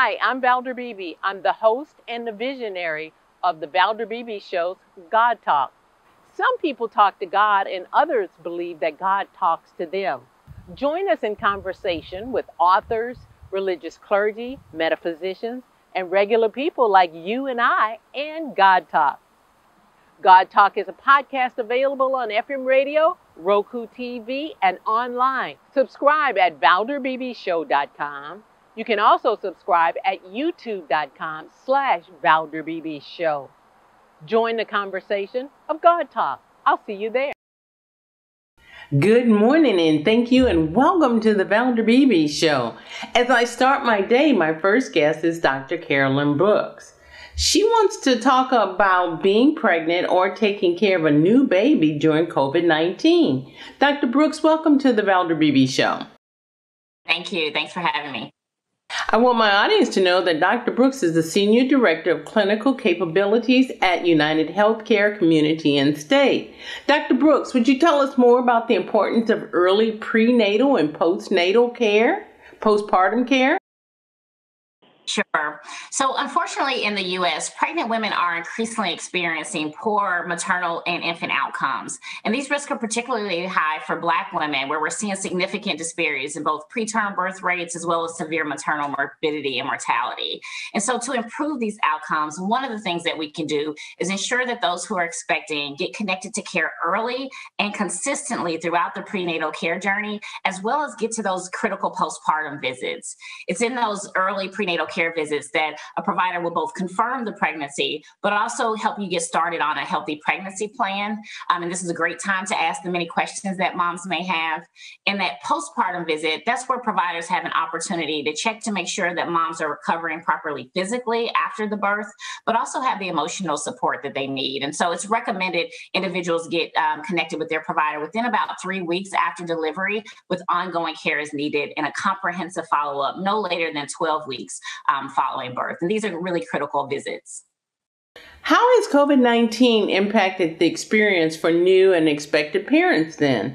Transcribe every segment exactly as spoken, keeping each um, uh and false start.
Hi, I'm Valder Beebe. I'm the host and the visionary of the Valder Beebe Show's God Talk. Some people talk to God and others believe that God talks to them. Join us in conversation with authors, religious clergy, metaphysicians, and regular people like you and I and God Talk. God Talk is a podcast available on F M radio, Roku T V, and online. Subscribe at valder b b show dot com. You can also subscribe at youtube.com slash Valder Beebe Show. Join the conversation of God Talk. I'll see you there. Good morning and thank you and welcome to the Valder Beebe Show. As I start my day, my first guest is Doctor Carolyn Brooks. She wants to talk about being pregnant or taking care of a new baby during COVID nineteen. Doctor Brooks, welcome to the Valder Beebe Show. Thank you. Thanks for having me. I want my audience to know that Doctor Brooks is the Senior Director of Clinical Capabilities at United Healthcare Community and State. Doctor Brooks, would you tell us more about the importance of early prenatal and postnatal care, postpartum care? Sure. So unfortunately in the U S, pregnant women are increasingly experiencing poor maternal and infant outcomes. And these risks are particularly high for Black women, where we're seeing significant disparities in both preterm birth rates as well as severe maternal morbidity and mortality. And so to improve these outcomes, one of the things that we can do is ensure that those who are expecting get connected to care early and consistently throughout the prenatal care journey, as well as get to those critical postpartum visits. It's in those early prenatal care visits that a provider will both confirm the pregnancy, but also help you get started on a healthy pregnancy plan. Um, and this is a great time to ask the many questions that moms may have. In that postpartum visit, that's where providers have an opportunity to check to make sure that moms are recovering properly physically after the birth, but also have the emotional support that they need. And so it's recommended individuals get um, connected with their provider within about three weeks after delivery, with ongoing care as needed and a comprehensive follow-up no later than twelve weeks Um, following birth. And these are really critical visits. How has COVID nineteen impacted the experience for new and expected parents then?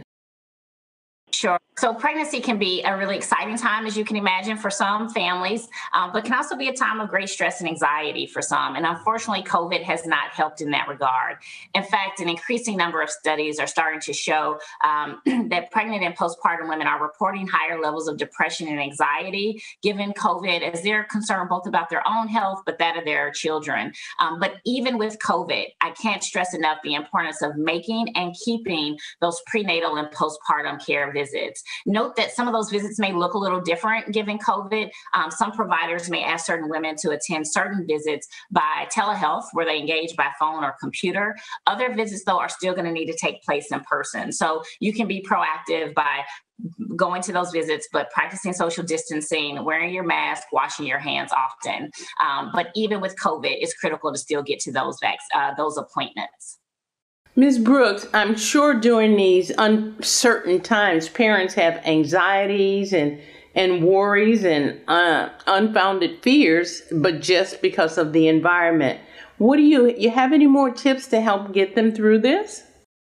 Sure. So pregnancy can be a really exciting time, as you can imagine, for some families, um, but can also be a time of great stress and anxiety for some. And unfortunately, COVID has not helped in that regard. In fact, an increasing number of studies are starting to show um, that pregnant and postpartum women are reporting higher levels of depression and anxiety given COVID, as they're concerned both about their own health, but that of their children. Um, but even with COVID, I can't stress enough the importance of making and keeping those prenatal and postpartum care visits. Note that some of those visits may look a little different given COVID. Um, some providers may ask certain women to attend certain visits by telehealth, where they engage by phone or computer. Other visits, though, are still going to need to take place in person. So you can be proactive by going to those visits, but practicing social distancing, wearing your mask, washing your hands often. Um, but even with COVID, it's critical to still get to those vac- uh, those appointments. Miz Brooks, I'm sure during these uncertain times, parents have anxieties and, and worries and uh, unfounded fears, but just because of the environment. What do you, you have any more tips to help get them through this?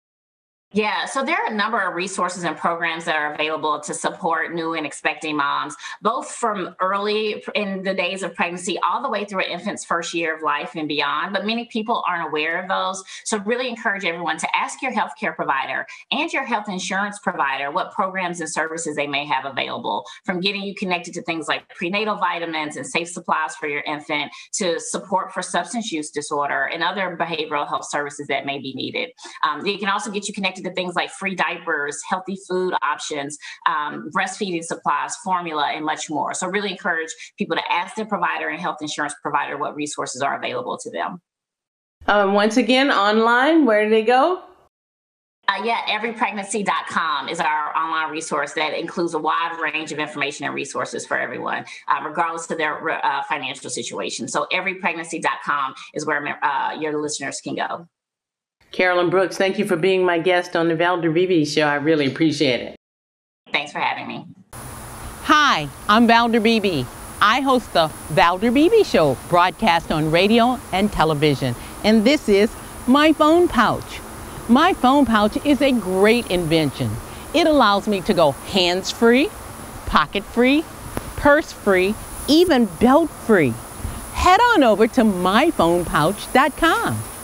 Yeah, so there are a number of resources and programs that are available to support new and expecting moms, both from early in the days of pregnancy all the way through an infant's first year of life and beyond. But many people aren't aware of those. So really encourage everyone to ask your healthcare provider and your health insurance provider what programs and services they may have available, from getting you connected to things like prenatal vitamins and safe supplies for your infant, to support for substance use disorder and other behavioral health services that may be needed. Um, they can also get you connected to things like free diapers, healthy food options, um, breastfeeding supplies, formula, and much more. So really encourage people to ask their provider and health insurance provider what resources are available to them. Um, once again, online, where do they go? Uh, yeah, every pregnancy dot com is our online resource that includes a wide range of information and resources for everyone, uh, regardless of their uh, financial situation. So every pregnancy dot com is where uh, your listeners can go. Carolyn Brooks, thank you for being my guest on the Valder Beebe Show. I really appreciate it. Thanks for having me. Hi, I'm Valder Beebe. I host the Valder Beebe Show, broadcast on radio and television. And this is my phone pouch. My phone pouch is a great invention. It allows me to go hands-free, pocket-free, purse-free, even belt-free. Head on over to my phone pouch dot com.